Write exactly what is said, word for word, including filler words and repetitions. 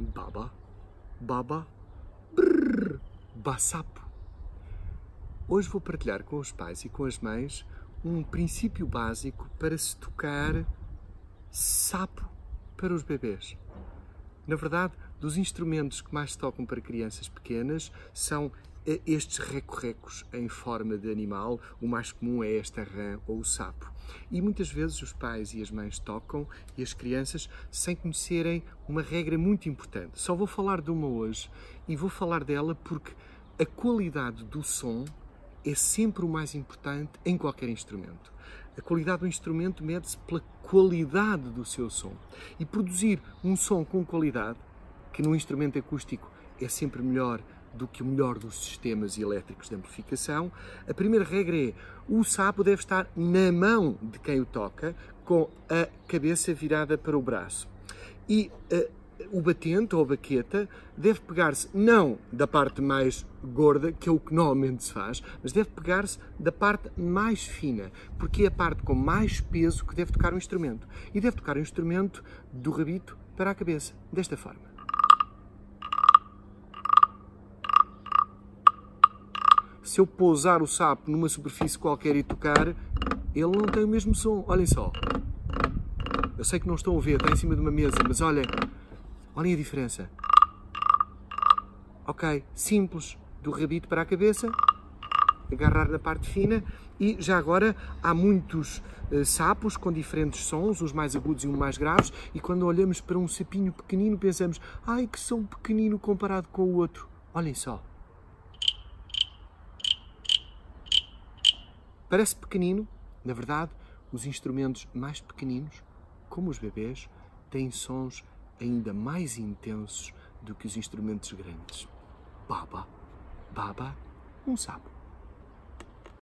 baba, baba, brrr, basapo. Hoje vou partilhar com os pais e com as mães um princípio básico para se tocar sapo para os bebês. Na verdade, dos instrumentos que mais se tocam para crianças pequenas são estes recorrecos em forma de animal. O mais comum é esta rã ou o sapo. E muitas vezes os pais e as mães tocam e as crianças sem conhecerem uma regra muito importante. Só vou falar de uma hoje e vou falar dela porque a qualidade do som é sempre o mais importante em qualquer instrumento. A qualidade do instrumento mede-se pela qualidade do seu som. E produzir um som com qualidade, que num instrumento acústico é sempre melhor do que o melhor dos sistemas elétricos de amplificação, a primeira regra é: o sapo deve estar na mão de quem o toca, com a cabeça virada para o braço. E uh, o batente ou a baqueta deve pegar-se não da parte mais gorda, que é o que normalmente se faz, mas deve pegar-se da parte mais fina, porque é a parte com mais peso que deve tocar o instrumento. E deve tocar o instrumento do rabito para a cabeça, desta forma. Se eu pousar o sapo numa superfície qualquer e tocar, ele não tem o mesmo som. Olhem só. Eu sei que não estão a ver, está em cima de uma mesa, mas olhem, olhem a diferença. Ok, simples, do rabito para a cabeça, agarrar na parte fina. E já agora há muitos uh, sapos com diferentes sons, uns mais agudos e uns mais graves, e quando olhamos para um sapinho pequenino pensamos: ai, que som pequenino comparado com o outro. Olhem só. Parece pequenino, na verdade, os instrumentos mais pequeninos, como os bebês, têm sons ainda mais intensos do que os instrumentos grandes. Baba, baba, um sapo.